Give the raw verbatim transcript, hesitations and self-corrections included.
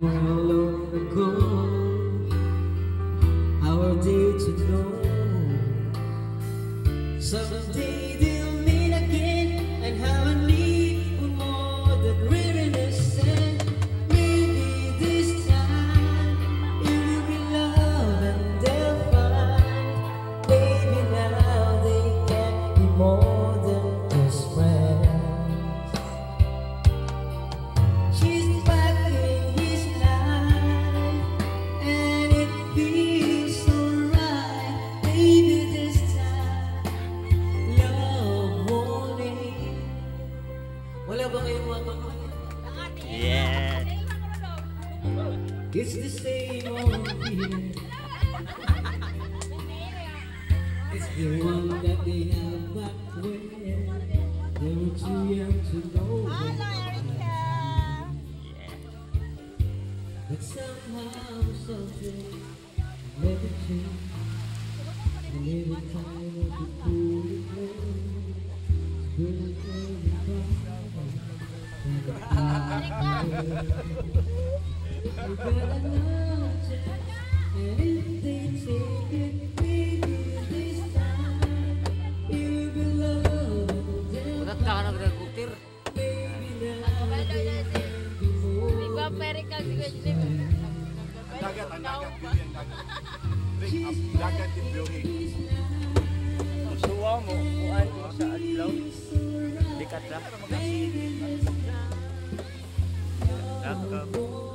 long ago, our day to know. Someday they'll meet again, and how I need one more than weariness. And maybe this time it will be love, and they'll find maybe now they can be more than just friends. She's back in his life, and it feels so right. Maybe this time love won't end. Wala ba kayong mga kapatid? Yeah. It's the same old feeling. It's the one that they have back when they were too young to know. But somehow something never changed. And every time I could pull it close, it's really you better not just, and if they take it, maybe this time you'll be loved. Udah ka nagregutir. Maybe now they can be more. Amerika juga jadi Dagat ang dagat dili ang dagat. Drink up dagat in Biyohe. Suwa mo, kuan mo sa adlaw. Dikat ra. Dakap.